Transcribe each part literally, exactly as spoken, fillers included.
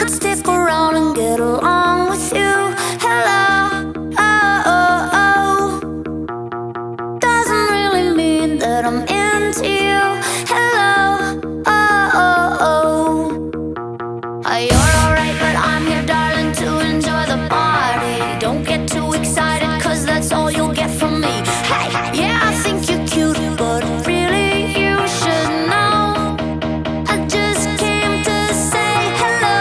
stick around and get along with you. Hello, oh, oh, oh. Doesn't really mean that I'm into you. Hello, oh, oh, oh. You're alright, but I'm here, darling, to enjoy the party. Don't get too excited, cause that's all you'll get from me. Hey, yeah, I think you're cute, but really you should know I just came to say hello.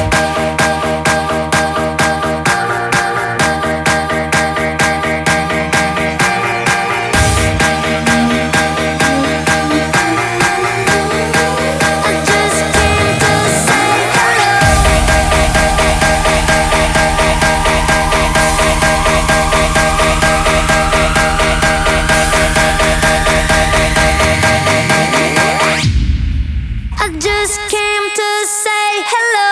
I just came to say hello. I just came to say hello.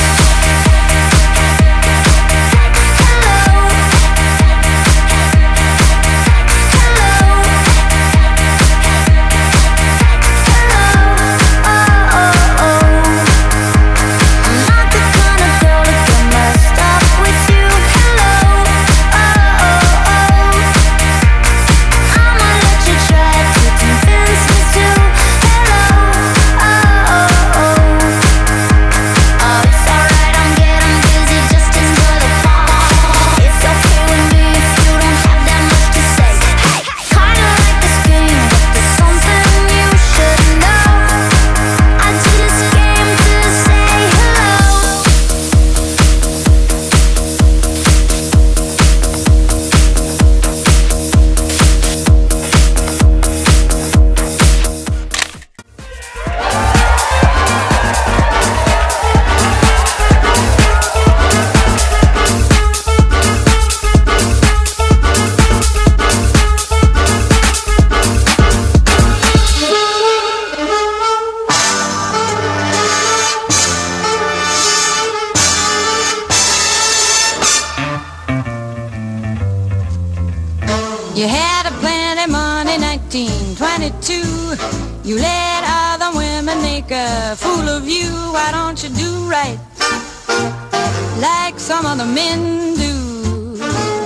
You had a plenty money, nineteen twenty-two. You let other women make a fool of you. Why don't you do right like some other men do?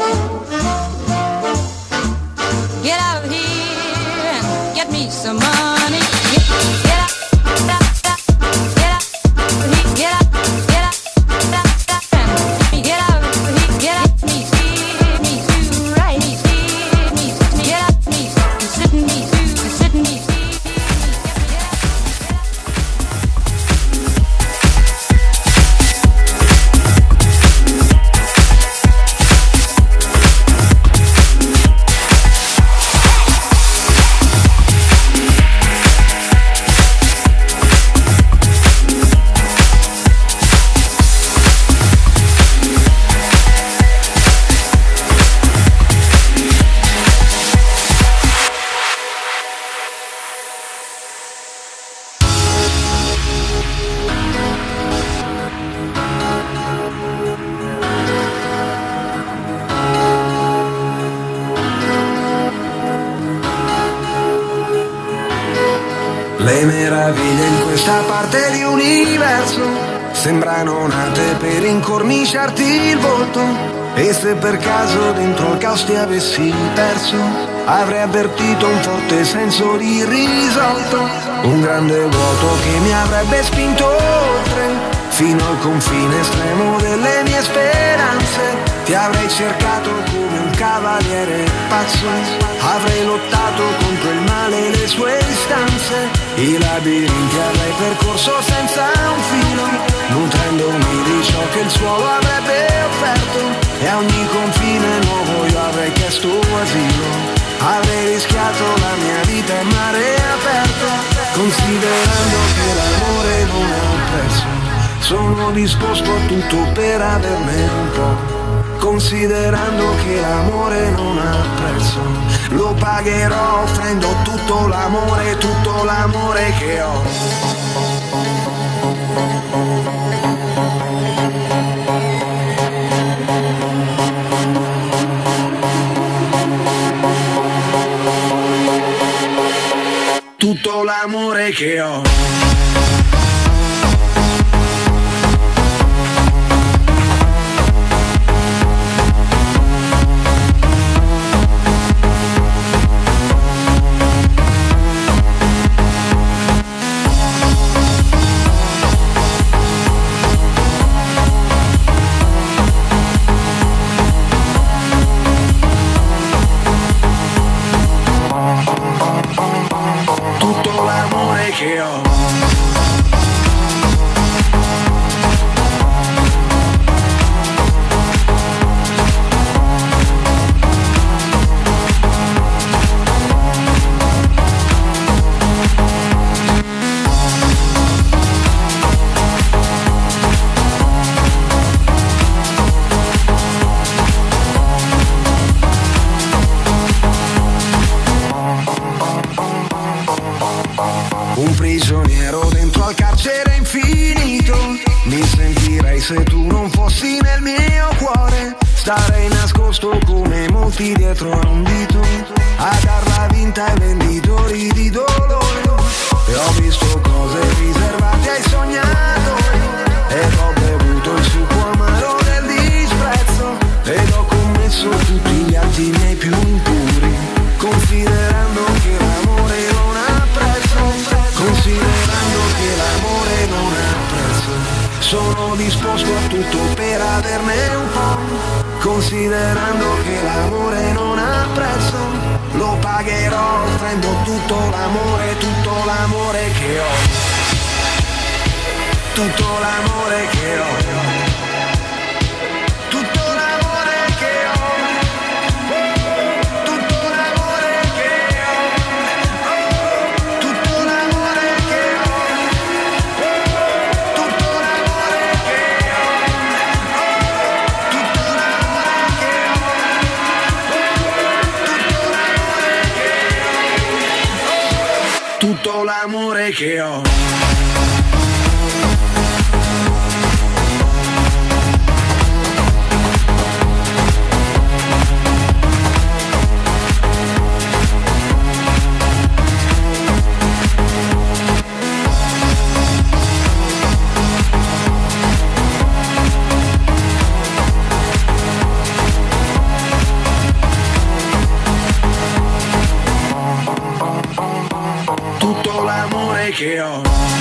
Get out of here and get me some money. Get, get out, get out, get out, get out, get out, and get out, get out, me, see me, do right, me, see me, get out, me, sitting me, do, sitting me, see. Le meraviglie in questa parte di universo sembrano nate per incorniciarti il volto. E se per caso dentro il caos ti avessi perso, avrei avvertito un forte senso di risolto, un grande vuoto che mi avrebbe spinto oltre, fino al confine estremo delle mie speranze. Ti avrei cercato come un cavaliere pazzo, avrei lottato contro il male e le sue istanze, i labirinti avrei percorso senza un filo, nutrendomi di ciò che il suolo avrebbe offerto, e a ogni confine nuovo io avrei chiesto asilo. Avrei rischiato la mia vita in mare aperto, considerando che l'amore non ha un prezzo. Sono disposto a tutto per averne un po', considerando che l'amore non ha prezzo. Lo pagherò offrendo tutto l'amore, tutto l'amore che ho. Tutto l'amore che ho. ho. Un prigioniero dentro al carcere infinito. Mi sentirei se tu non fossi nel mio cuore. Starei nascosto come molti dietro a un dito, a darla vinta ai venditori di dolore. E ho visto cose riservate ai sognatori, ed ho bevuto il succo amaro del disprezzo, ed ho commesso tutti gli atti miei più impuri, considerando che l'amore non ha prezzo. Considerando che l'amore non ha prezzo, sono disposto a tutto per averne un po'. Considerando che l'amore non ha prezzo, lo pagherò offrendo tutto l'amore, tutto l'amore che ho. Tutto l'amore che ho. Tutto l'amore che ho. Tutto l'amore che ho. Tutto l'amore che ho. Tutto l'amore che ho. Tutto l'amore che ho. Tutto l'amore che ho. Tutto l'amore che ho.